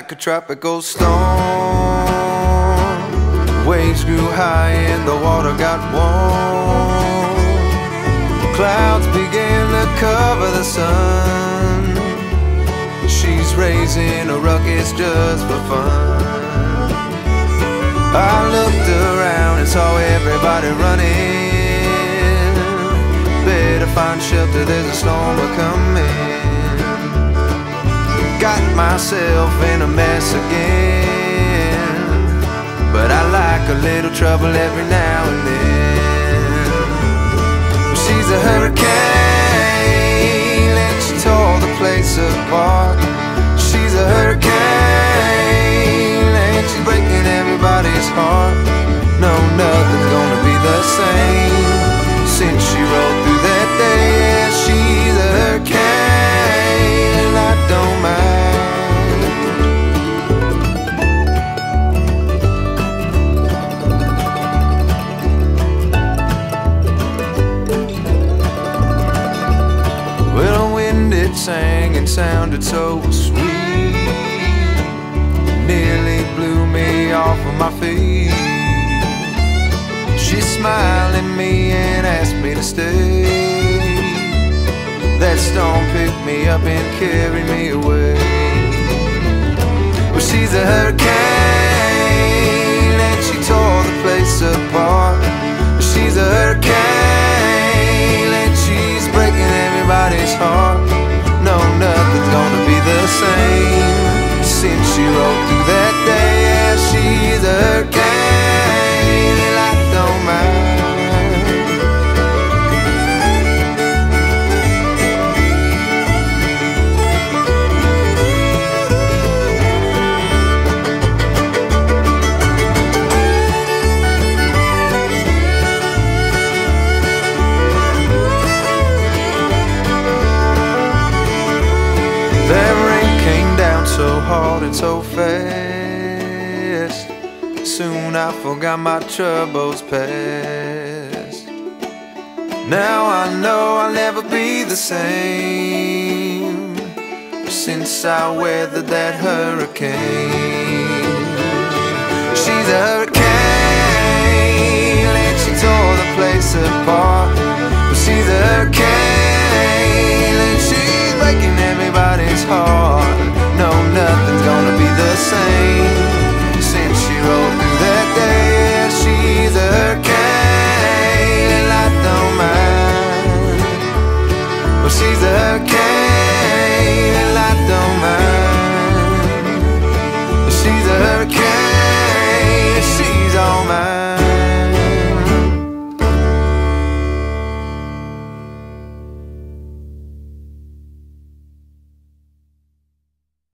like a tropical storm. Waves grew high and the water got warm. Clouds began to cover the sun. She's raising a ruckus just for fun. I looked around and saw everybody running. Better find shelter, there's a storm a-coming. Got myself in a mess again, but I like a little trouble every now and then. She's a hurricane and she tore the place apart. She's a hurricane and she's breaking everybody's heart. No, nothing's gonna be the same since she rolled through that day. Yeah, she's a hurricane and I don't mind. Well, the wind it sang and sounded so sweet, nearly blew me off of my feet. She smiled at me and asked me to stay. That storm picked me up and carried me away. Well, she's a hurricane and she tore the place apart. She's a hurricane and she's breaking everybody's heart. No, nothing's gonna be the same since she rolled through that day. Yeah, she's a hurricane and I don't mind. That rain came down so hard and so fast. Soon I forgot my troubles past. Now I know I'll never be the same since I weathered that hurricane. She's a hurricane and she tore the place apart. She's a hurricane and she's breaking everybody's heart. No, nothing's gonna be the same